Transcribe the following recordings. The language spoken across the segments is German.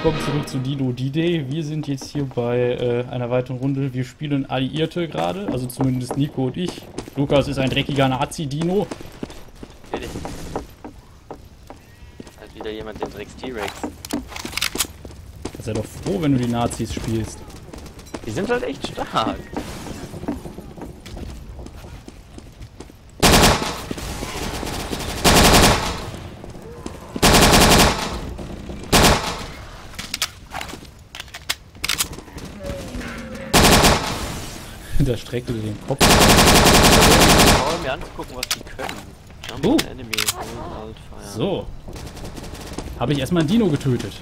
willkommen zurück zu Dino D-Day. Wir sind jetzt hier bei einer weiteren Runde. Wir spielen Alliierte gerade, also zumindest Nico und ich. Lukas ist ein dreckiger Nazi-Dino. Natürlich. Halt wieder jemand den Drecks-T-Rex. Sei doch froh, wenn du die Nazis spielst. Die sind halt echt stark. Da streckt du den Kopf. Ich brauche mir anzugucken, was die können. Enemy, Alt, Fire. So. Habe ich erstmal einen Dino getötet.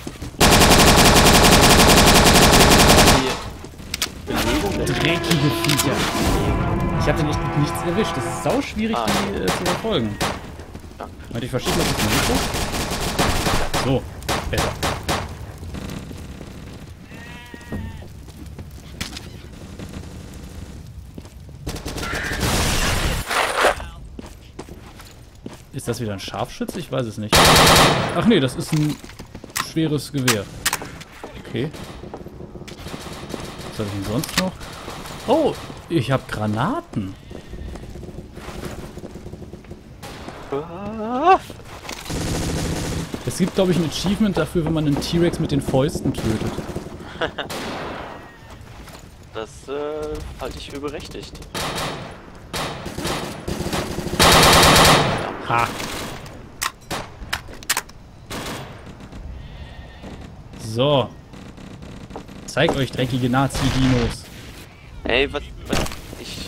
Dreckige Viecher. Ich habe den echt mit nichts erwischt. Das ist sau schwierig, die zu verfolgen. Warte, ich verschiebe das jetzt mal. So, besser. Ist das wieder ein Scharfschütze? Ich weiß es nicht. Ach nee, das ist ein schweres Gewehr. Okay. Was habe ich denn sonst noch? Oh, ich habe Granaten. Es gibt, glaube ich, ein Achievement dafür, wenn man einen T-Rex mit den Fäusten tötet. Das halte ich für berechtigt. Ha! So. Zeigt euch, dreckige Nazi-Dinos. Ey, was ich...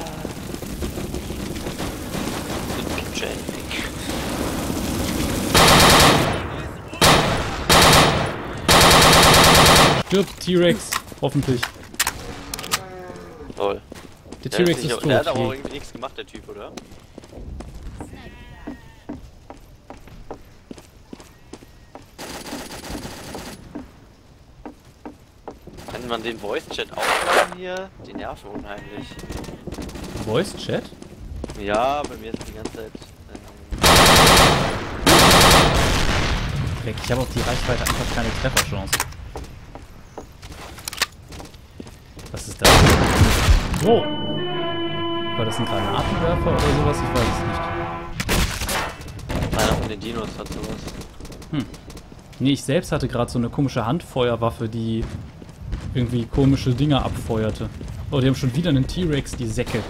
Picture Epic. Stirbt T-Rex, hoffentlich. Toll. Der T-Rex ist tot. Der hat aber auch irgendwie nichts gemacht, der Typ, oder? Kann man den Voice-Chat aufmachen hier? Die nerven unheimlich. Voice-Chat? Ja, bei mir ist die ganze Zeit... Dreck, ich habe auf die Reichweite einfach keine Trefferchance. Was ist das? So! War das ein Granatenwerfer oder sowas? Ich weiß es nicht. Einer von den Dinos hat sowas. Nee, ich selbst hatte gerade so eine komische Handfeuerwaffe, die irgendwie komische Dinger abfeuerte. Oh, die haben schon wieder einen T-Rex, die Säcke.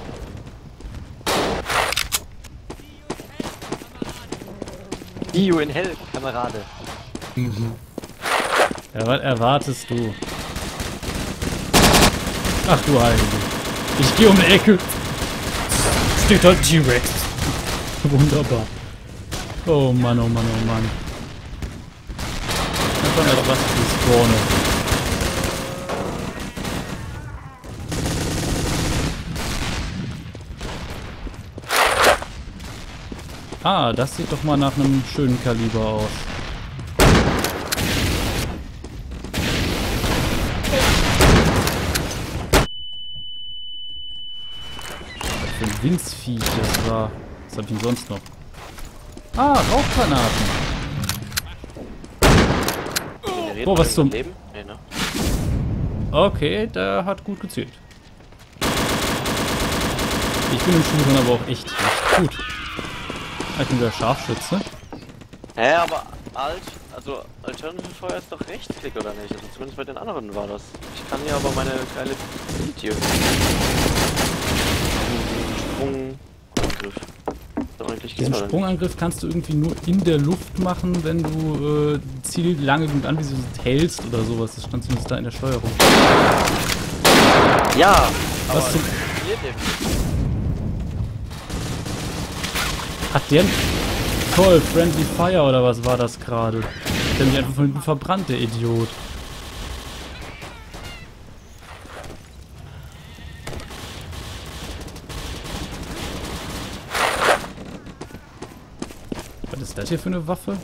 Dio in Hell, Kamerade. Ja, was erwartest du? Ach du Heilige. Ich gehe um die Ecke. Steht halt T-Rex. Wunderbar. Oh Mann, oh Mann, oh Mann. Einfach mal was zu spawnen. Ah, das sieht doch mal nach einem schönen Kaliber aus. Was für ein Windsviech das war. Was hab ich denn sonst noch? Ah, Rauchgranaten. Oh, was zum... Leben? Nee, ne? Okay, der hat gut gezählt. Ich bin im Shootern aber auch echt nicht gut. Ich bin der Scharfschütze. Hä, aber also Alternative Feuer ist doch Rechtsklick, oder nicht? Also zumindest bei den anderen war das. Ich kann ja aber meine geile Video. Sprungangriff. Den Sprungangriff kannst du irgendwie nur in der Luft machen, wenn du Ziel lange genug anvisiert hältst oder sowas. Das stand zumindest da in der Steuerung. Ja, was aber zum... Hat der toll, Friendly Fire oder was war das gerade? Der hat mich einfach von hinten verbrannt, der Idiot. Was ist das hier für eine Waffe?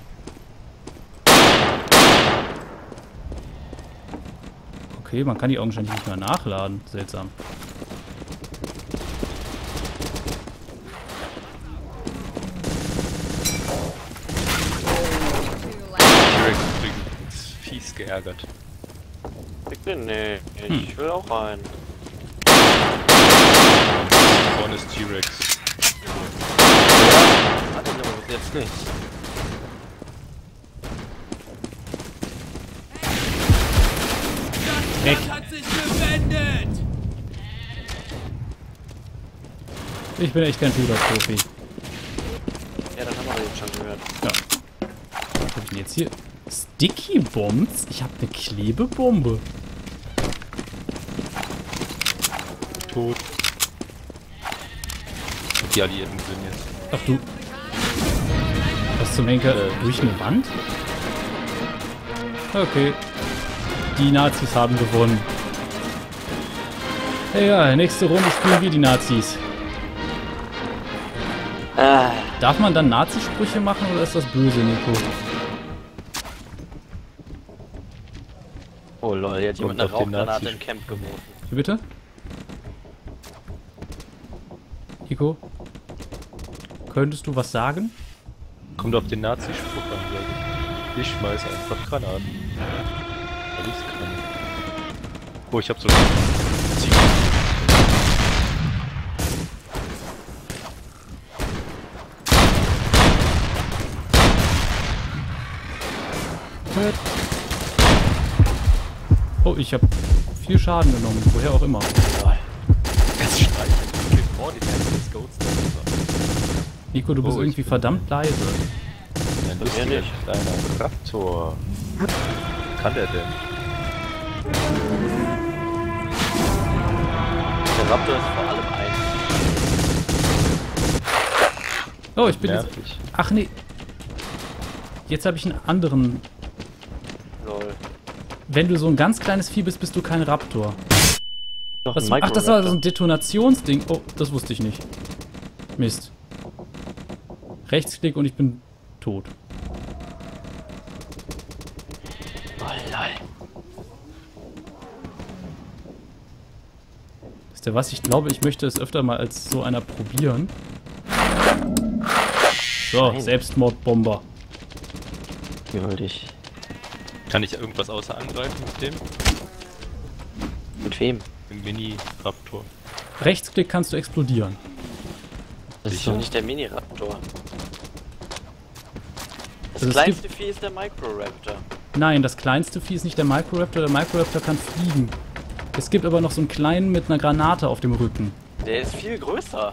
Okay, man kann die augenscheinlich nicht mehr nachladen. Seltsam. Fies. Nazis geärgert. Ich bin nicht. Ich will auch rein. Vorne ist T-Rex. Warte aber bis jetzt nicht. Weg. Ich bin echt kein Shooter-Profi. Ja, das haben wir jetzt schon gehört. Ja. Was hab ich denn jetzt hier? Sticky Bombs? Ich habe eine Klebebombe. Tot. Die Alliierten sind jetzt. Ach du. Was zum Henker? Durch eine Wand? Okay. Die Nazis haben gewonnen. Ja, nächste Runde spielen wir die Nazis. Darf man dann Nazisprüche machen oder ist das böse, Nico? Oh lol, hier hat jemand eine auf den Rauchgranate Nazi- im Camp geworfen. Wie bitte? Nico? Könntest du was sagen? Kommt auf den Nazispruch an, glaube ich. Ich schmeiß einfach Granaten. Weil ich's kann. Oh, ich hab so Ziegen. Oh, ich habe viel Schaden genommen, woher auch immer. Ganz steil. Oh, die ganzen Goats da. Nico, du bist Oh, irgendwie verdammt leise. Ein mir lustiger nicht. kleiner Raptor. Kann der denn? Der Raptor ist vor allem ein. Oh, ich bin jetzt... Nervig. Ach nee. Jetzt habe ich einen anderen... Lol. Wenn du so ein ganz kleines Vieh bist, bist du kein Raptor. Doch, Was, ein ach, das war so Microraptor. ein Detonationsding. Oh, das wusste ich nicht. Mist. Rechtsklick und ich bin tot. Oh lol. Wisst ihr was? Ich glaube, ich möchte es öfter mal als so einer probieren. So, Nein. Selbstmordbomber. Gewaltig. Kann ich irgendwas außer angreifen mit dem? Mit wem? Im Mini-Raptor. Rechtsklick kannst du explodieren. Das ist Sicher? doch nicht der Mini-Raptor. Das Also es kleinste Vieh ist der Microraptor. Nein, das kleinste Vieh ist nicht der Microraptor. Der Microraptor kann fliegen. Es gibt aber noch so einen kleinen mit einer Granate auf dem Rücken. Der ist viel größer.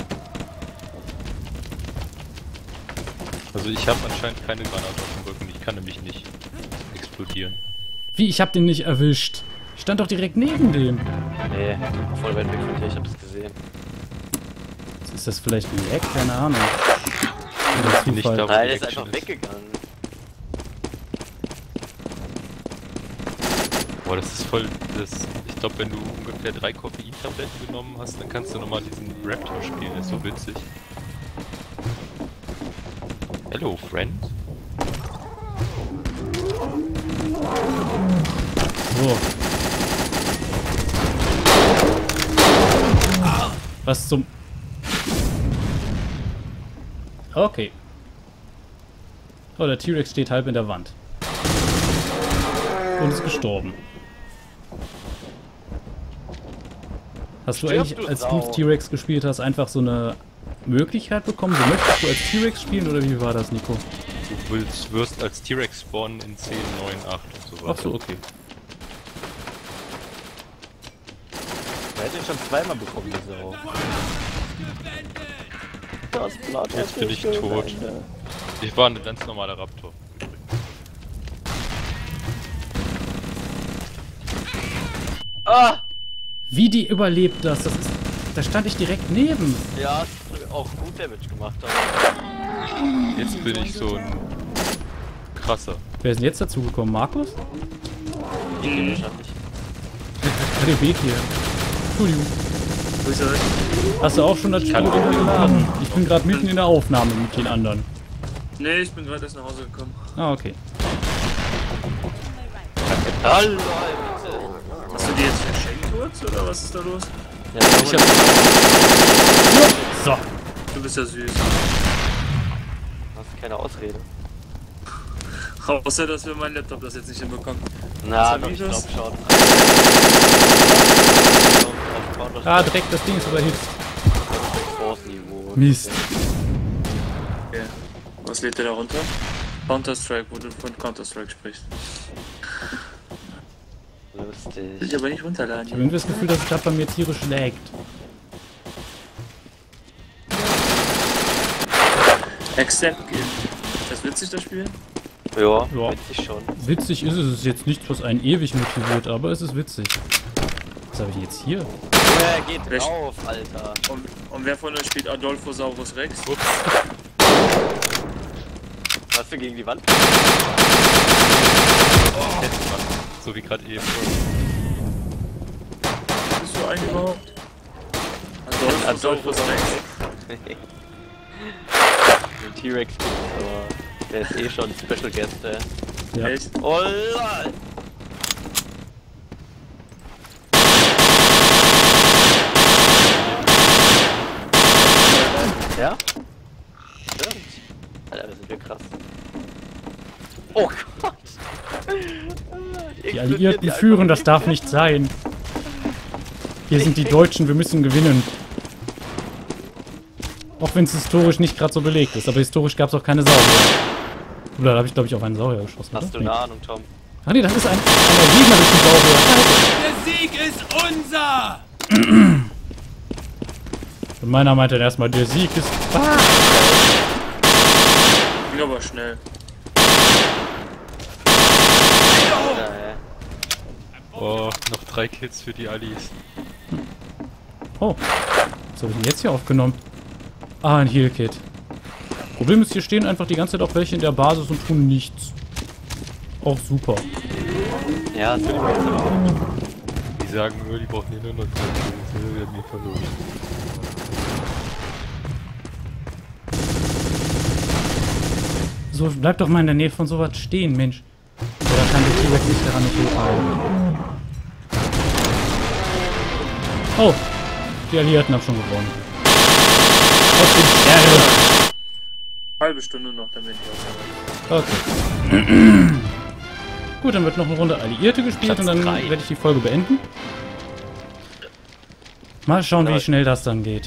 Also ich habe anscheinend keine Granate auf dem Rücken. Ich kann nämlich nicht explodieren. Wie? Ich hab den nicht erwischt. Ich stand doch direkt neben dem. Nee, voll weit weg von dir, ich hab's gesehen. Ist das vielleicht ein Lag? Keine Ahnung. Oder bin nicht Zufall. da, wo Nein, die der ist Action einfach weggegangen. Boah, das ist voll. Ich glaube, wenn du ungefähr 3 Koffeintabletten genommen hast, dann kannst du nochmal diesen Raptor spielen. Das ist so witzig. Hello, friend. So. Was zum... Okay. Oh, der T-Rex steht halb in der Wand. Und ist gestorben. Hast du Stirb, eigentlich, du als Sau. du T-Rex gespielt hast, einfach so eine Möglichkeit bekommen? So, möchtest du als T-Rex spielen oder wie war das, Nico? Du wirst als T-Rex spawnen in 10, 9, 8 und so weiter. Ach so, okay. Er hätte ihn schon zweimal bekommen, die Sau. Das Blatt Jetzt bin ich tot. Ich war ein ganz normaler Raptor. Ah! Wie die überlebt das? Das ist... Da stand ich direkt neben. Ja, hast auch gut Damage gemacht. Aber Jetzt bin ich so ein krasser. Wer ist denn jetzt dazugekommen? Markus? ich bin wahrscheinlich. Der Weg hier. Entschuldigung. Grüß euch. Hast du auch schon das Spiel runtergeladen? Ich bin gerade mitten in der Aufnahme mit den anderen. Nee, ich bin gerade erst nach Hause gekommen. Ah, okay. Hallo, bitte! Hast du dir jetzt verschenkt kurz oder was ist da los? Ja, Ich hab So. Du bist ja süß. hast keine Ausrede. Außer, dass wir meinen Laptop das jetzt nicht hinbekommen. Na, Was doch, ich hab ich glaub schon. Ah, direkt, das Ding ist überhitzt. Force-Niveau. Mist. Okay. Was lädt der da runter? Counter-Strike, wo du von Counter-Strike sprichst. Will Lustig. ich aber nicht runterladen. Ich habe irgendwie das Gefühl, dass es gerade bei mir tierisch laggt. Extend Game. Ist das witzig, das Spiel? Ja, Ja. witzig schon. Witzig ist es, es ist jetzt nichts, was einen ewig motiviert, aber es ist witzig. Was habe ich jetzt hier? Er geht Recht. drauf, Alter. Und wer von euch spielt Adolphosaurus Rex? Hast du gegen die Wand? So wie gerade eben. Bist du eigentlich überhaupt? Adolphosaurus Rex? Den T-Rex gibt's, aber der ist eh schon Special Guest, Ja. Echt? Oh lol! Ja? Stimmt. Alter, das sind wir krass. Oh Gott! Die Alliierten führen, das darf nicht sein. Hier sind die Deutschen, wir müssen gewinnen. Auch wenn es historisch nicht gerade so belegt ist, aber historisch gab es auch keine Saurier. Oder da habe ich, glaube ich, auf einen Saurier geschossen. Hast oder? du eine Ahnung, Tom? Ah nee, das ist ein gegnerischen Saurier. Der Sieg ist unser! Und meiner meinte dann erstmal, der Sieg ist... Ah! Ging aber schnell. Ja, ja. Oh, noch 3 Kills für die Allies. Oh, was habe ich denn jetzt hier aufgenommen? Ah, ein Heal-Kit. Problem ist, hier stehen einfach die ganze Zeit auch welche in der Basis und tun nichts. Auch super. Ja, das will ich mir jetzt aber auch. Die sagen nur, die brauchen hier nur noch 3 Kills. Wir werden nie verloren. So, bleib doch mal in der Nähe von sowas stehen, Mensch. Oder kann der T-Rex nicht daran nicht hochhalten? Oh, die Alliierten haben schon gewonnen. Aus dem Sterne. Halbe Stunde noch, damit ich aus. Okay. Gut, dann wird noch eine Runde Alliierte gespielt Platz und dann 3. werde ich die Folge beenden. Mal schauen, wie schnell das dann geht.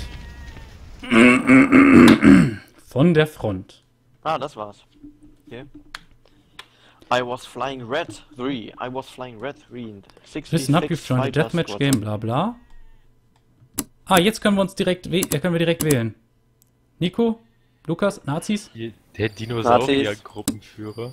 Von der Front. Ah, das war's. Okay. I was flying red 3. I was flying red 3. Listen up, you've joined a Deathmatch Game, bla bla. Ah, jetzt können wir uns direkt wählen. Nico? Lukas? Nazis? Der Dinosaurier-Gruppenführer.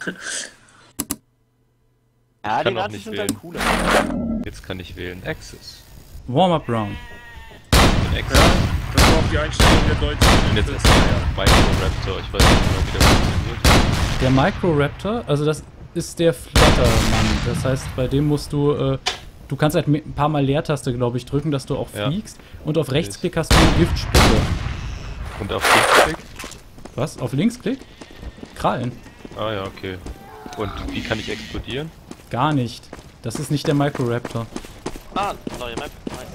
Ja, die Kann auch Nazis nicht sind dann wählen. cooler. Jetzt kann ich wählen. Axis. Warm-up Round. Axis. Ja, das war auch die Einstellung der Deutschen. Und jetzt ist Microraptor. Ich weiß nicht genau, wie der funktioniert. Der Microraptor, also das ist der Flattermann. Das heißt, bei dem musst du, du kannst halt ein paar Mal Leertaste, glaube ich, drücken, dass du auch Ja. fliegst. Und auf Rechtsklick hast du eine Giftspucke. Und auf Linksklick? Was? Auf Linksklick? Krallen. Ah ja, okay. Und wie kann ich explodieren? Gar nicht. Das ist nicht der Microraptor. Ah, neue Map. Nice.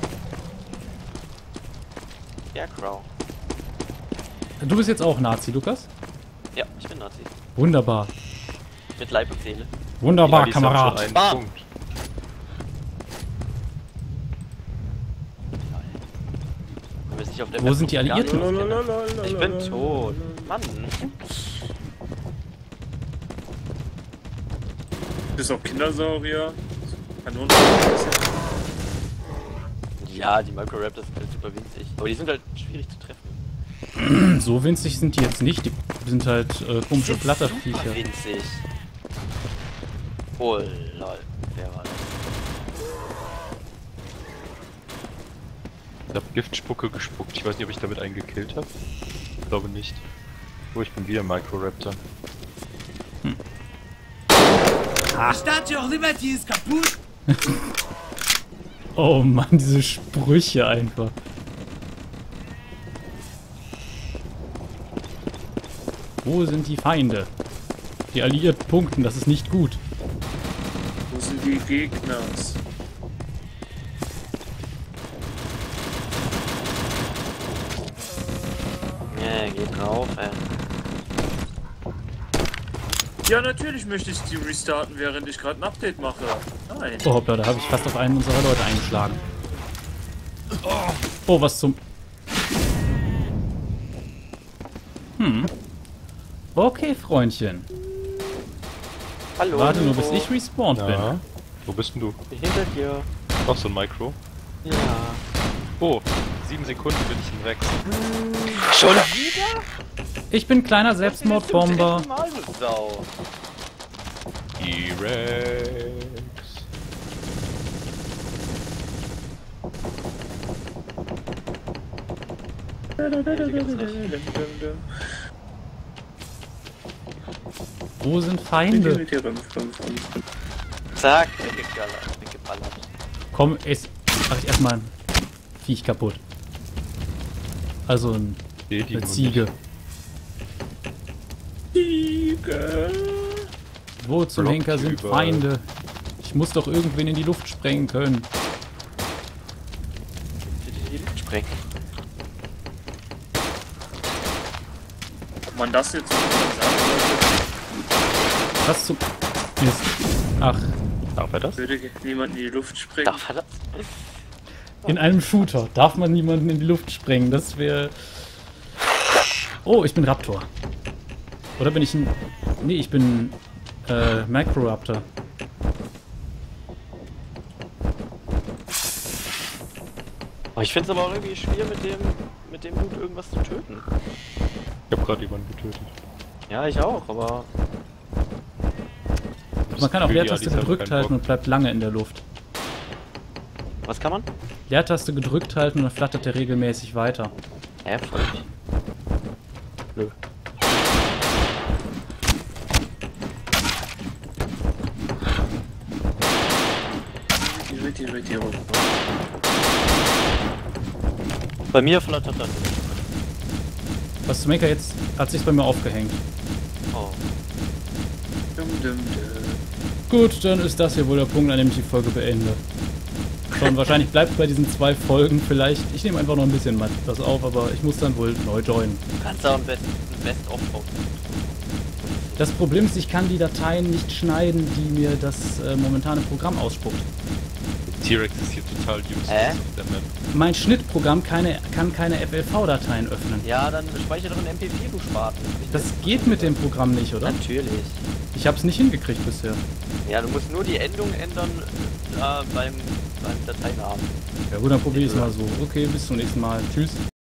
Scarecrow. Du bist jetzt auch Nazi, Lukas? Ja, ich bin Nazi. Wunderbar. Mit Leib und Seele. Wunderbar, Die Allies haben schon Kamerad. einen Bam. Punkt. Du bist nicht auf der Wo Map sind die gar nicht Alliierten? auskenne. Ich bin tot. Mann. Bis auf Kindersaurier. Kanonen. Ja, die Microraptors sind halt super winzig. Aber die sind halt schwierig zu treffen. So winzig sind die jetzt nicht. Die sind halt komische Flatterviecher. Super winzig. Oh, lol. Wer war das? Ich hab Giftspucke gespuckt. Ich weiß nicht, ob ich damit einen gekillt habe. Ich glaube nicht. Oh, ich bin wieder Microraptor. Statue of Liberty ist kaputt! Oh Mann, diese Sprüche einfach. Wo sind die Feinde? Die Alliierten punkten, das ist nicht gut. Wo sind die Gegner? Ja, geht drauf, ey. Ja, natürlich möchte ich die restarten, während ich gerade ein Update mache. Nein. Oh hoppla, da habe ich fast auf einen unserer Leute eingeschlagen. Oh, was zum... Okay, Freundchen. Hallo. Warte nur, Nico. bis ich respawned bin. Ja. Wo bist denn du? Hinter dir. Noch so ein Micro. Ja. Oh, 7 Sekunden bin ich in Rex. Schon wieder? Ich bin kleiner Selbstmordbomber. Mal, du Sau. T-Rex. Wo sind Feinde? Zack, weggeballert. Komm, mach ich erstmal ein Viech kaputt. Also eine Ziege. Wo zum Blockt Henker sind überall. Feinde? Ich muss doch irgendwen in die Luft sprengen können. Die Luft sprengen. Ob man das jetzt so sagen Was zum... Mist. Ach, Darf er das? würde niemand in die Luft springen. Darf er das? in einem Shooter darf man niemanden in die Luft sprengen. Das wäre... Oh, ich bin Raptor. Oder bin ich ein... Nee, ich bin... Macroraptor. Oh, ich finde es aber auch irgendwie schwer, mit dem Loot irgendwas zu töten. Ich hab gerade jemanden getötet. Ja, ich auch, aber... Man kann auch Für die Leertaste Adis haben gedrückt keinen halten Bock. und bleibt lange in der Luft. Was kann man? Leertaste gedrückt halten und dann flattert der regelmäßig weiter. Voll. Nö. Die. Bei mir flattert das. Was zum Henker jetzt hat sich bei mir aufgehängt. Oh. Gut, dann ist das hier wohl der Punkt, an dem ich die Folge beende. Schon wahrscheinlich bleibt bei diesen 2 Folgen vielleicht. Ich nehme einfach noch ein bisschen was auf, aber ich muss dann wohl neu joinen. Du kannst auch ein Best-of Das Problem ist, ich kann die Dateien nicht schneiden, die mir das momentane Programm ausspuckt. T-Rex ist hier total useless Hä? auf der Map. Mein Schnittprogramm kann keine FLV-Dateien öffnen. Ja, dann speichere doch ein MP4, du Spaten. Das geht mit dem Programm nicht, oder? Natürlich. Ich habe es nicht hingekriegt bisher. Ja, du musst nur die Endung ändern beim Dateinamen. Ja gut, dann probiere ich es mal so. Okay, bis zum nächsten Mal. Tschüss.